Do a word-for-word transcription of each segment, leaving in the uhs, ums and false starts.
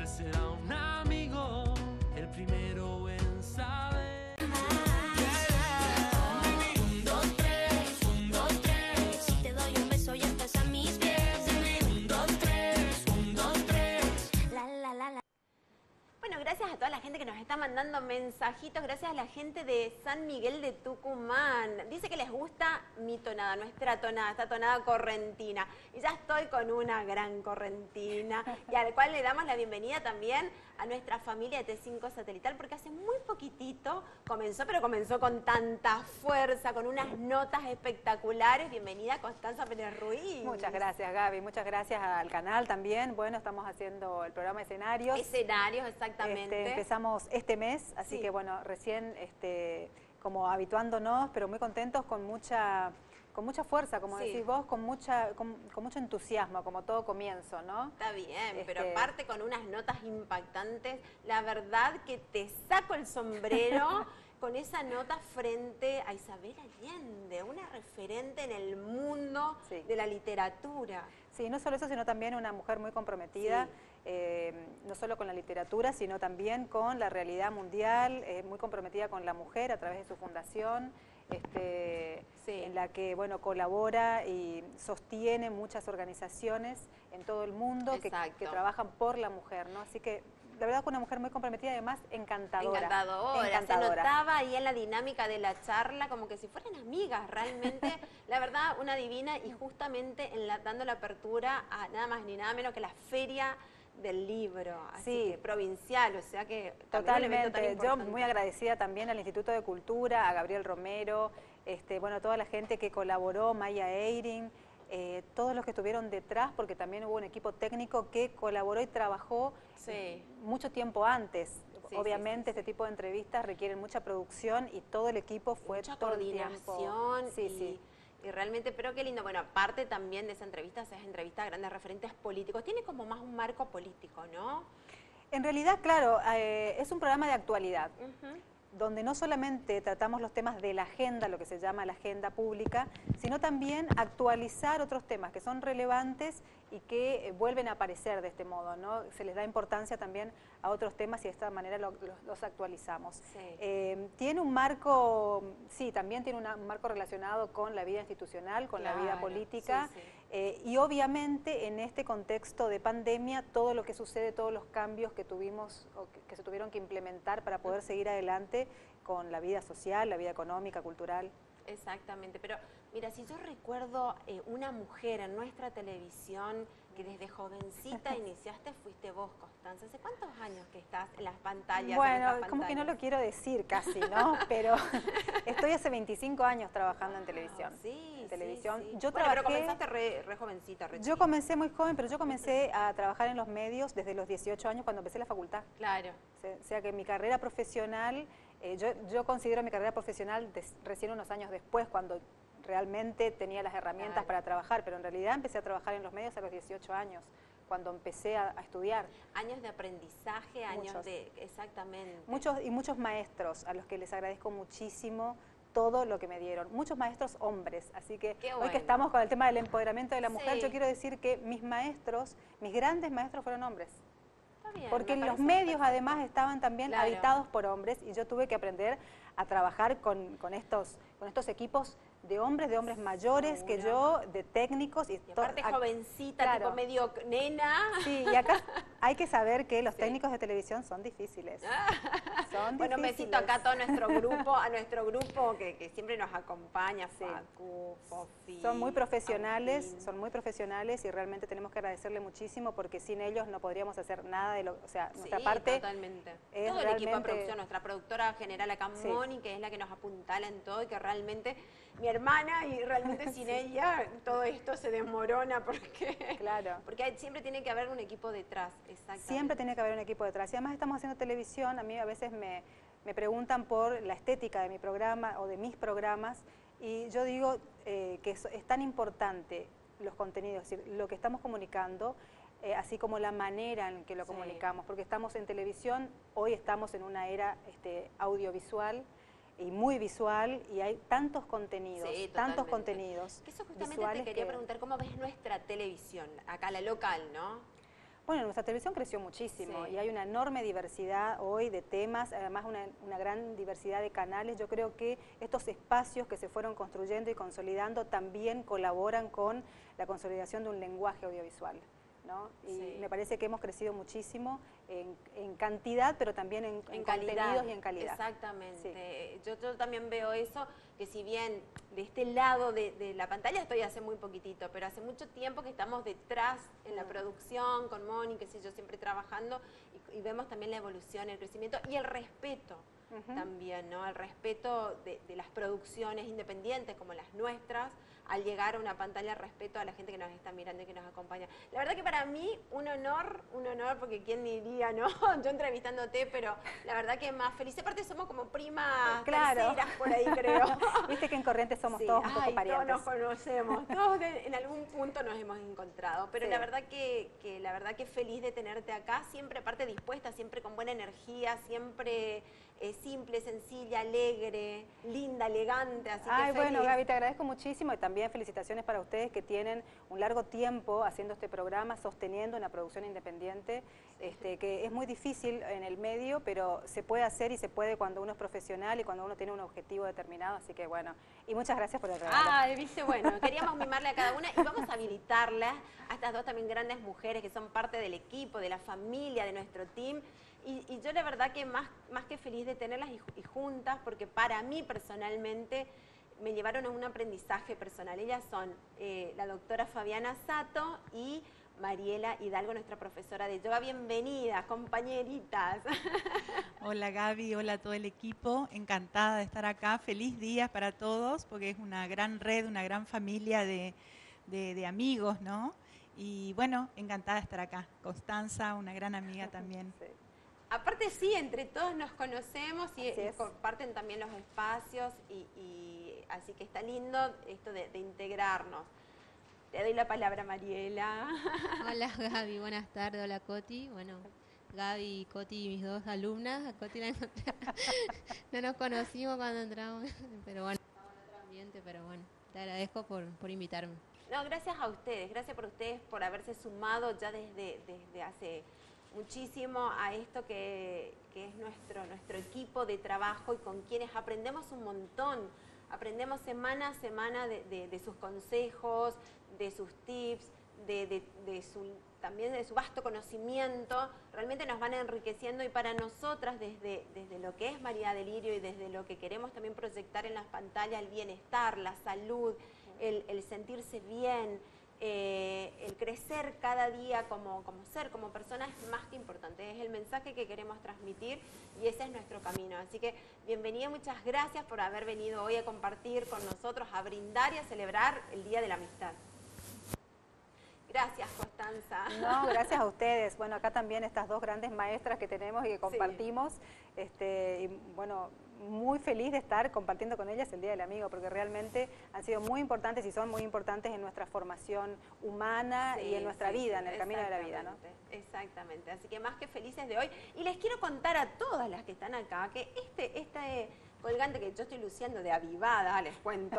siempre será un amigo, el primero en saber. Un, dos, tres, un, dos, tres. Si te doy un beso ya estás a mis pies. Un, dos, tres, un, dos, tres. La, la, la, la. Bueno, gracias a toda la gente que nos está mandando mensajitos, gracias a la gente de San Miguel de Tucumán. Dice que les gusta mi tonada, nuestra tonada, esta tonada correntina. Y ya estoy con una gran correntina, y al cual le damos la bienvenida también a nuestra familia de T cinco Satelital, porque hace muy poquitito comenzó, pero comenzó con tanta fuerza, con unas notas espectaculares. Bienvenida, Constanza Pérez Ruiz. Muchas gracias, Gaby. Muchas gracias al canal también. Bueno, estamos haciendo el programa Escenarios. Escenarios, exactamente. Este, empezamos este mes, así Sí. que bueno, recién este, como habituándonos, pero muy contentos, con mucha, con mucha fuerza, como Sí. decís vos, con, mucha, con, con mucho entusiasmo, como todo comienzo, ¿no? Está bien, pero Este- aparte con unas notas impactantes, la verdad que te saco el sombrero con esa nota frente a Isabel Allende, una referente en el mundo Sí. de la literatura. Sí, no solo eso, sino también una mujer muy comprometida, Sí. eh, no solo con la literatura, sino también con la realidad mundial, eh, muy comprometida con la mujer a través de su fundación, este, Sí. en la que bueno, colabora y sostiene muchas organizaciones en todo el mundo que, Exacto. que trabajan por la mujer, ¿no? Así que la verdad que una mujer muy comprometida y además encantadora. Encantadora, encantadora. se notaba ahí en la dinámica de la charla como que si fueran amigas, realmente, la verdad, una divina, y justamente en la, dando la apertura a nada más ni nada menos que la Feria del Libro, así Sí. que provincial, o sea que también un evento tan Totalmente, yo importante. muy agradecida también al Instituto de Cultura, a Gabriel Romero, este, bueno, toda la gente que colaboró, Maya Eiring, eh, todos los que estuvieron detrás, porque también hubo un equipo técnico que colaboró y trabajó Sí. mucho tiempo antes. Sí, Obviamente sí, sí, este tipo de entrevistas requieren mucha producción y todo el equipo fue mucha todo el tiempo. coordinación Sí, y, sí. y realmente, pero qué lindo. Bueno, aparte también de esa entrevista, esa entrevista a grandes referentes políticos, tiene como más un marco político, ¿no? En realidad, claro, eh, es un programa de actualidad, Ujú. donde no solamente tratamos los temas de la agenda, lo que se llama la agenda pública, sino también actualizar otros temas que son relevantes y que eh, vuelven a aparecer de este modo, ¿no? Se les da importancia también a otros temas y de esta manera lo- lo- los actualizamos. Sí. Eh, tiene un marco, sí, también tiene una- un marco relacionado con la vida institucional, con la vida Claro, política, sí, sí. eh, y obviamente en este contexto de pandemia, todo lo que sucede, todos los cambios que tuvimos o que, que se tuvieron que implementar para poder seguir adelante con la vida social, la vida económica, cultural. Exactamente, pero mira, si yo recuerdo eh, una mujer en nuestra televisión que desde jovencita iniciaste, fuiste vos, Constanza. ¿Hace cuántos años que estás en las pantallas? en Bueno, nuestras como que no pantallas? lo quiero decir casi, ¿no? Pero estoy hace veinticinco años trabajando en televisión. Sí, en televisión. sí, sí. Yo Bueno, trabajé, pero comenzaste re, re jovencita, re yo chiquita. comencé muy joven, pero yo comencé a trabajar en los medios desde los dieciocho años cuando empecé la facultad. Claro. O sea que mi carrera profesional, eh, yo, yo considero mi carrera profesional des- recién unos años después, cuando realmente tenía las herramientas Claro. para trabajar, pero en realidad empecé a trabajar en los medios a los dieciocho años, cuando empecé a, a estudiar. Años de aprendizaje, años Muchos. de... Exactamente. Muchos y muchos maestros a los que les agradezco muchísimo todo lo que me dieron. Muchos maestros hombres, así que Qué hoy bueno. que estamos con el tema del empoderamiento de la mujer, Sí. yo quiero decir que mis maestros, mis grandes maestros fueron hombres. Está bien, Porque me los parece medios perfecto. además estaban también Claro. habitados por hombres y yo tuve que aprender a trabajar con, con, estos, con estos equipos de hombres, de hombres mayores que yo, de técnicos. Y, Y aparte to- a- jovencita, claro. tipo medio nena. Sí, y acá hay que saber que los técnicos de televisión son difíciles. Son Bueno, un difíciles. besito acá a todo nuestro grupo, a nuestro grupo que, que siempre nos acompaña, Sí. Facu, Fofi. Son muy profesionales, Agustín. son muy profesionales y realmente tenemos que agradecerle muchísimo porque sin ellos no podríamos hacer nada de lo, o sea, nuestra Sí, parte totalmente. es Todo el equipo de realmente- producción, nuestra productora general acá, Sí. Moni, que es la que nos apuntala en todo y que realmente, mi hermana, y realmente sin ella todo esto se desmorona porque, Claro. porque hay- siempre tiene que haber un equipo detrás, exactamente. Siempre tiene que haber un equipo detrás. Y además estamos haciendo televisión, a mí a veces me, me preguntan por la estética de mi programa o de mis programas y yo digo eh, que es, es tan importante los contenidos, es decir, lo que estamos comunicando, eh, así como la manera en que lo Sí. comunicamos, porque estamos en televisión, hoy estamos en una era este, audiovisual y muy visual y hay tantos contenidos, Sí, tantos totalmente. contenidos Que eso justamente visuales te quería que- preguntar, ¿cómo ves nuestra televisión? Acá la local, ¿no? Bueno, nuestra televisión creció muchísimo Sí. y hay una enorme diversidad hoy de temas, además una, una gran diversidad de canales. Yo creo que estos espacios que se fueron construyendo y consolidando también colaboran con la consolidación de un lenguaje audiovisual, ¿no? Y Sí. me parece que hemos crecido muchísimo en, en cantidad, pero también en, en contenidos y en calidad. Exactamente. Yo, yo también veo eso, que si bien de este lado de, de la pantalla estoy hace muy poquitito, pero hace mucho tiempo que estamos detrás en la Mm. producción, con Moni, que sé yo, siempre trabajando, y, y vemos también la evolución, el crecimiento y el respeto. Ujú. También, ¿no? El respeto de, de las producciones independientes como las nuestras, al llegar a una pantalla, el respeto a la gente que nos está mirando y que nos acompaña. La verdad que para mí, un honor, un honor, porque quién diría, ¿no? Yo entrevistándote, pero la verdad que más feliz. Aparte somos como primas Claro. terceras por ahí, creo. Viste que en Corrientes somos Sí. todos un poco Ay, parientes. todos nos conocemos, todos de- en algún punto nos hemos encontrado, pero Sí. la verdad que, que la verdad que feliz de tenerte acá, siempre aparte dispuesta, siempre con buena energía, siempre eh, simple, sencilla, alegre, linda, elegante, así Ay, que bueno, feliz. Gaby, te agradezco muchísimo y también felicitaciones para ustedes que tienen un largo tiempo haciendo este programa, sosteniendo una producción independiente, este, que es muy difícil en el medio, pero se puede hacer y se puede cuando uno es profesional y cuando uno tiene un objetivo determinado, así que bueno, y muchas gracias por el regalo. Ah, viste, bueno, queríamos mimarle a cada una y vamos a habilitarlas a estas dos también grandes mujeres que son parte del equipo, de la familia, de nuestro team. Y, y yo la verdad que más, más que feliz de tenerlas y, y juntas, porque para mí personalmente me llevaron a un aprendizaje personal. Ellas son eh, la doctora Fabiana Sato y Mariela Hidalgo, nuestra profesora de yoga. Bienvenidas, compañeritas. Hola Gaby, hola a todo el equipo, encantada de estar acá, feliz día para todos, porque es una gran red, una gran familia de, de, de amigos, ¿no? Y bueno, encantada de estar acá. Constanza, una gran amiga también. Sí. Aparte sí, entre todos nos conocemos y, Así y es. comparten también los espacios y, y así que está lindo esto de, de integrarnos. Te doy la palabra, Mariela. Hola Gaby, buenas tardes, hola Coti. Bueno, Gaby y Coti, mis dos alumnas. A Coti la encontré. No nos conocimos cuando entramos, pero bueno, estamos en otro ambiente, pero bueno, te agradezco por, por invitarme. No, gracias a ustedes, gracias por ustedes por haberse sumado ya desde, desde hace muchísimo a esto que, que es nuestro, nuestro equipo de trabajo y con quienes aprendemos un montón. Aprendemos semana a semana de, de, de sus consejos, de sus tips, de, de, de su, también de su vasto conocimiento. Realmente nos van enriqueciendo y para nosotras desde, desde lo que es María Delirio y desde lo que queremos también proyectar en las pantallas, el bienestar, la salud, el, el sentirse bien, eh, el crecer cada día como, como ser, como persona es más que importante. Es el mensaje que queremos transmitir y ese es nuestro camino. Así que bienvenida, muchas gracias por haber venido hoy a compartir con nosotros, a brindar y a celebrar el Día de la Amistad. Gracias, Constanza. No, gracias a ustedes. Bueno, acá también estas dos grandes maestras que tenemos y que compartimos. Este, y bueno, muy feliz de estar compartiendo con ellas el Día del Amigo, porque realmente han sido muy importantes y son muy importantes en nuestra formación humana Sí, y en nuestra sí, vida, sí, en el camino de la vida, ¿no? exactamente, Exactamente, así que más que felices de hoy. Y les quiero contar a todas las que están acá que este, este colgante que yo estoy luciendo de avivada, les cuento,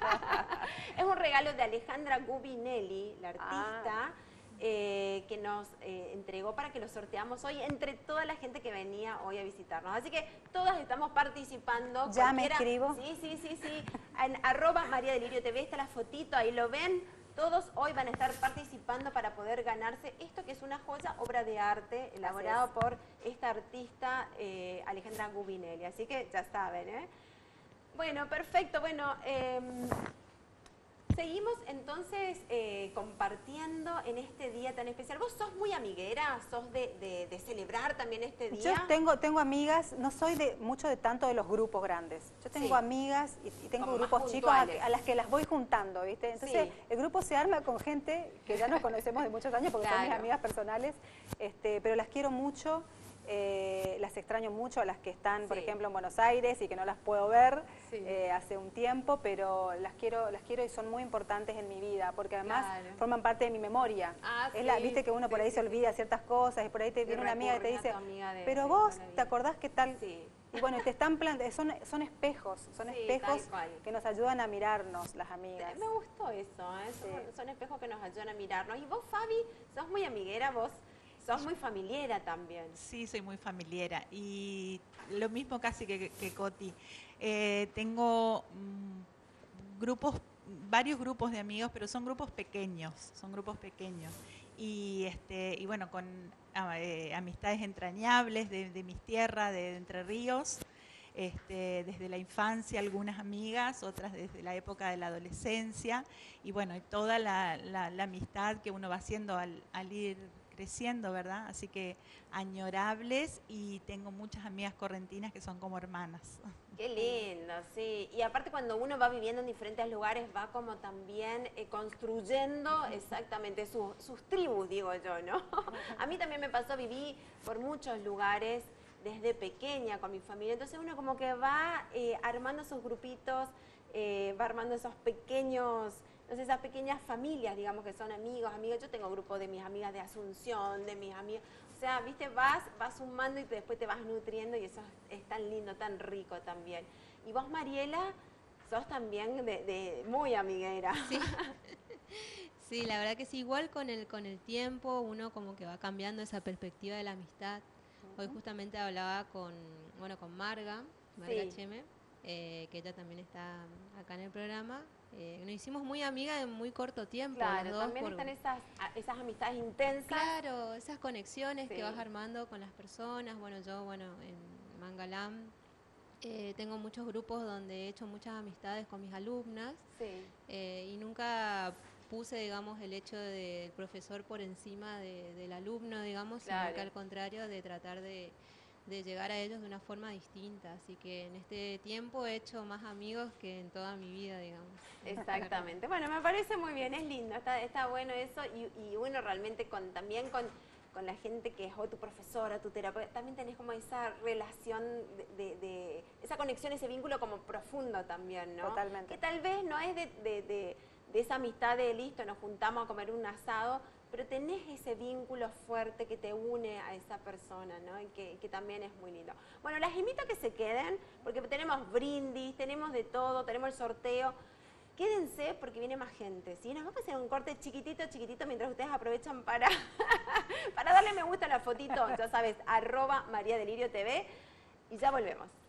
es un regalo de Alejandra Gubinelli, la artista, Ah. eh, que nos eh, entregó para que lo sorteamos hoy entre toda la gente que venía hoy a visitarnos. Así que todas estamos participando. Ya me cualquiera- escribo. Sí, sí, sí, sí. En arroba María Delirio T V está la fotito, ahí lo ven. Todos hoy van a estar participando para poder ganarse esto que es una joya, obra de arte, elaborado es. por esta artista eh, Alejandra Gubinelli. Así que ya saben, ¿eh? Bueno, perfecto. Bueno, eh, seguimos entonces eh, compartiendo en este día tan especial. ¿Vos sos muy amiguera? ¿Sos de, de- de celebrar también este día? Yo tengo, tengo amigas, no soy de mucho de tanto de los grupos grandes. Yo tengo Sí. amigas y, y tengo Como más grupos chicos a, puntuales. a las que las voy juntando, ¿viste? Entonces Sí. el grupo se arma con gente que ya nos conocemos de muchos años porque son mis Claro. amigas personales, este, pero las quiero mucho. Eh, las extraño mucho a las que están, por Sí. ejemplo, en Buenos Aires y que no las puedo ver Sí. eh, hace un tiempo, pero las quiero, las quiero y son muy importantes en mi vida, porque además Claro. forman parte de mi memoria. Ah, es la, sí, viste que uno por sí, ahí sí, se sí. olvida ciertas cosas y por ahí te Y viene una amiga y te recurres a dice, tu amiga de- pero de vos, toda la ¿te vida". acordás qué tal? Sí. Y bueno, te están planteando, son, son espejos, son Sí, espejos tal cual. que nos ayudan a mirarnos, las amigas. Me gustó eso, ¿eh? son, Sí. son espejos que nos ayudan a mirarnos. Y vos, Fabi, sos muy amiguera, vos sos muy familiera también. Sí, soy muy familiera y lo mismo casi que, que Coti. Eh, tengo mm, grupos, varios grupos de amigos, pero son grupos pequeños, son grupos pequeños. Y, este, y bueno, con eh, amistades entrañables de, de mis tierras, de, de Entre Ríos, este, desde la infancia algunas amigas, otras desde la época de la adolescencia, y bueno, y toda la, la, la amistad que uno va haciendo al, al ir creciendo, ¿verdad? Así que añorables, y tengo muchas amigas correntinas que son como hermanas. Qué lindo, sí. Y aparte cuando uno va viviendo en diferentes lugares, va como también eh, construyendo exactamente su- sus tribus, digo yo, ¿no? A mí también me pasó, viví por muchos lugares desde pequeña con mi familia, entonces uno como que va eh, armando esos grupitos, eh, va armando esos pequeños, no sé, esas pequeñas familias, digamos, que son amigos, amigas. Yo tengo grupo de mis amigas de Asunción, de mis amigas. O sea, viste, vas, vas sumando y te- después te vas nutriendo, y eso es, es tan lindo, tan rico también. Y vos, Mariela, sos también de, de muy amiguera. Sí. Sí, la verdad que sí, igual con el, con el tiempo uno como que va cambiando esa perspectiva de la amistad. Hoy justamente hablaba con, bueno, con Marga, Marga Sí. Cheme, eh, que ella también está acá en el programa. Eh, nos hicimos muy amigas en muy corto tiempo. las Claro, dos también por- están esas, a- esas amistades intensas. Claro, esas conexiones Sí. que vas armando con las personas. Bueno, yo, bueno, en Mangalam eh, tengo muchos grupos donde he hecho muchas amistades con mis alumnas. Sí. Eh, y nunca puse, digamos, el hecho del profesor por encima de- del alumno, digamos, Claro. sino que al contrario, de tratar de, de llegar a ellos de una forma distinta. Así que en este tiempo he hecho más amigos que en toda mi vida, digamos. Exactamente. Bueno, me parece muy bien, es lindo, está, está bueno eso, y, y uno realmente con también con, con la gente que es o tu profesora, tu terapeuta, también tenés como esa relación de, de- de- esa conexión, ese vínculo como profundo también, ¿no? Totalmente. Que tal vez no es de, de- de- de esa amistad de listo, nos juntamos a comer un asado, pero tenés ese vínculo fuerte que te une a esa persona, ¿no? Y que, que también es muy lindo. Bueno, las invito a que se queden, porque tenemos brindis, tenemos de todo, tenemos el sorteo. Quédense porque viene más gente, ¿sí? Nos vamos a hacer un corte chiquitito, chiquitito, mientras ustedes aprovechan para, para darle me gusta a la fotito, ya sabes, arroba María Delirio T V, y ya volvemos.